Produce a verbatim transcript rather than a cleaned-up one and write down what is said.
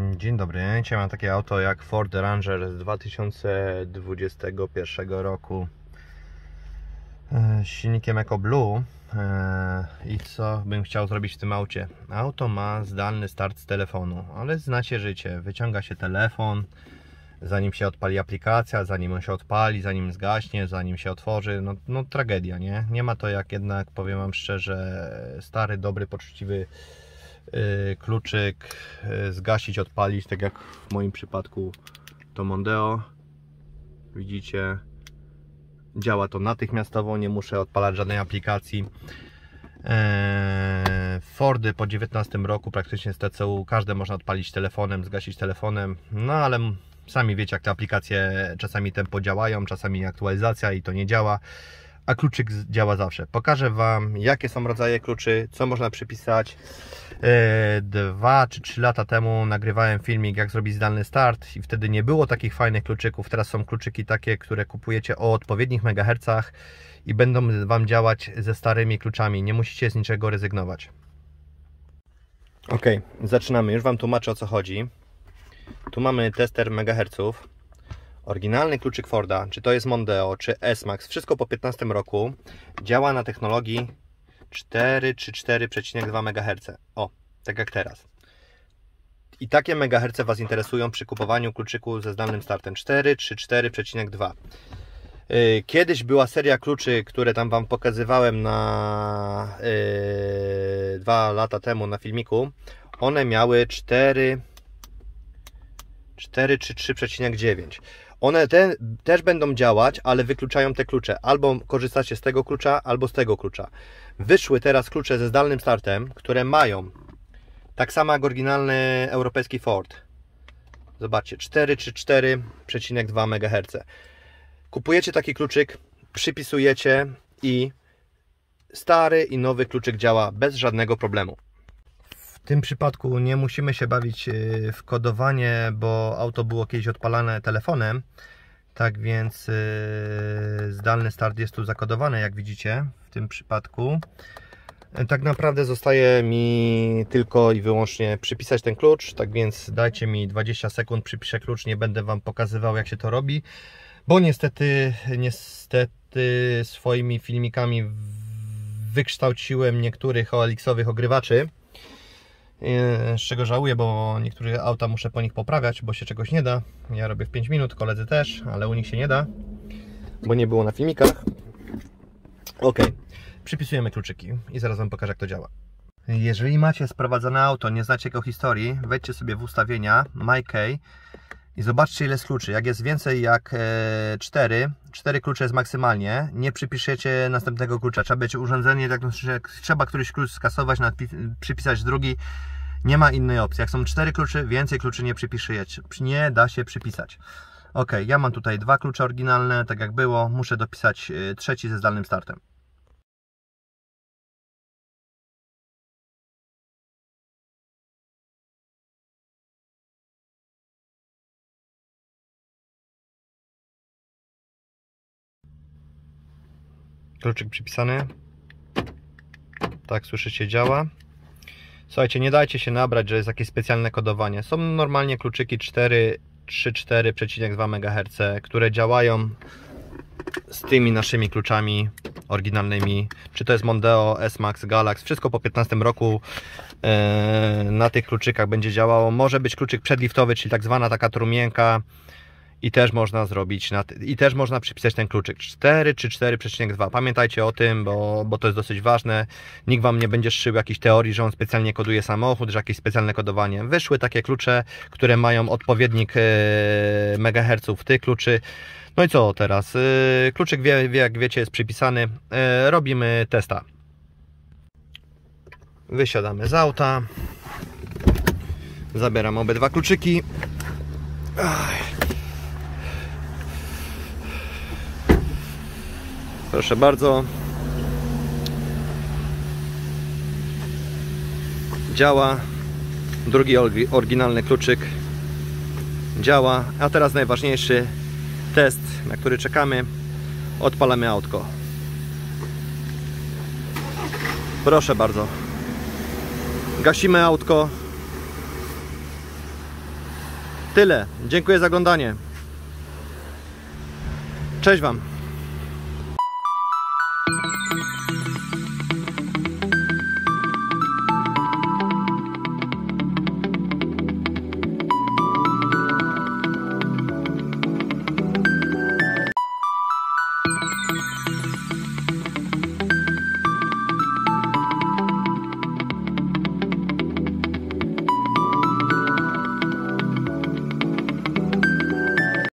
Dzień dobry, dzisiaj mam takie auto jak Ford Ranger z dwa tysiące dwudziestego pierwszego roku z silnikiem EcoBlue. I co bym chciał zrobić w tym aucie? Auto ma zdalny start z telefonu, ale znacie życie, wyciąga się telefon, zanim się odpali aplikacja, zanim on się odpali, zanim zgaśnie, zanim się otworzy, no, no tragedia, nie? Nie ma to jak jednak, powiem wam szczerze, stary, dobry, poczciwy yy, kluczyk yy, zgasić, odpalić, tak jak w moim przypadku to Mondeo. Widzicie, działa to natychmiastowo, nie muszę odpalać żadnej aplikacji. Eee, Fordy po dziewiętnastym roku praktycznie z T C U każde można odpalić telefonem, zgasić telefonem, no ale sami wiecie, jak te aplikacje czasami tempo działają, czasami aktualizacja i to nie działa, a kluczyk działa zawsze. Pokażę wam, jakie są rodzaje kluczy, co można przypisać. Eee, dwa czy trzy lata temu nagrywałem filmik, jak zrobić zdalny start i wtedy nie było takich fajnych kluczyków. Teraz są kluczyki takie, które kupujecie o odpowiednich megahercach i będą wam działać ze starymi kluczami, nie musicie z niczego rezygnować. Ok, zaczynamy, już wam tłumaczę, o co chodzi. Tu mamy tester megaherców. Oryginalny kluczyk Forda, czy to jest Mondeo, czy S-Max, wszystko po piętnastym roku, działa na technologii cztery czy cztery przecinek dwa megaherca. O, tak jak teraz. I takie megaherce was interesują przy kupowaniu kluczyku ze zdalnym startem. cztery czy cztery przecinek dwa. Kiedyś była seria kluczy, które tam wam pokazywałem na yy, dwa lata temu na filmiku. One miały cztery, cztery czy trzy przecinek dziewięć. One te, też będą działać, ale wykluczają te klucze. Albo korzystacie z tego klucza, albo z tego klucza. Wyszły teraz klucze ze zdalnym startem, które mają tak samo jak oryginalny europejski Ford. Zobaczcie, cztery czy cztery przecinek dwa megaherca. Kupujecie taki kluczyk, przypisujecie i stary i nowy kluczyk działa bez żadnego problemu. W tym przypadku nie musimy się bawić w kodowanie, bo auto było kiedyś odpalane telefonem. Tak więc zdalny start jest tu zakodowany, jak widzicie w tym przypadku. Tak naprawdę zostaje mi tylko i wyłącznie przypisać ten klucz. Tak więc dajcie mi dwadzieścia sekund, przypiszę klucz, nie będę wam pokazywał, jak się to robi. Bo niestety, niestety swoimi filmikami wykształciłem niektórych O L X-owych ogrywaczy, z czego żałuję, bo niektóre auta muszę po nich poprawiać, bo się czegoś nie da. Ja robię w pięć minut, koledzy też, ale u nich się nie da, bo nie było na filmikach. Ok, przypisujemy kluczyki i zaraz wam pokażę, jak to działa. Jeżeli macie sprowadzone auto, nie znacie jego historii, wejdźcie sobie w ustawienia, MyKey, i zobaczcie, ile jest kluczy. Jak jest więcej jak cztery, cztery klucze jest maksymalnie, nie przypiszecie następnego klucza. Trzeba być urządzenie, tak, trzeba któryś klucz skasować, przypisać drugi. Nie ma innej opcji. Jak są cztery klucze, więcej kluczy nie przypiszecie. Nie da się przypisać. Ok, ja mam tutaj dwa klucze oryginalne, tak jak było. Muszę dopisać trzeci ze zdalnym startem. Kluczyk przypisany. Tak, słyszycie, działa. Słuchajcie, nie dajcie się nabrać, że jest jakieś specjalne kodowanie. Są normalnie kluczyki cztery, trzy, cztery przecinek dwa megaherca, które działają z tymi naszymi kluczami oryginalnymi. Czy to jest Mondeo, S-Max, Galax, wszystko po piętnastym roku na tych kluczykach będzie działało. Może być kluczyk przedliftowy, czyli tak zwana taka trumienka. I też można zrobić, i też można przypisać ten kluczyk cztery czy cztery przecinek dwa. Pamiętajcie o tym, bo, bo to jest dosyć ważne. Nikt wam nie będzie szył jakiejś teorii, że on specjalnie koduje samochód, że jakieś specjalne kodowanie. Wyszły takie klucze, które mają odpowiednik e, megaherców tych kluczy. No i co teraz? E, kluczyk, wie, wie, jak wiecie, jest przypisany. E, robimy testa. Wysiadamy z auta. Zabieram obydwa kluczyki. Ach. Proszę bardzo. Działa. Drugi oryginalny kluczyk działa. A teraz najważniejszy test, na który czekamy. Odpalamy autko. Proszę bardzo. Gasimy autko. Tyle. Dziękuję za oglądanie. Cześć Wam.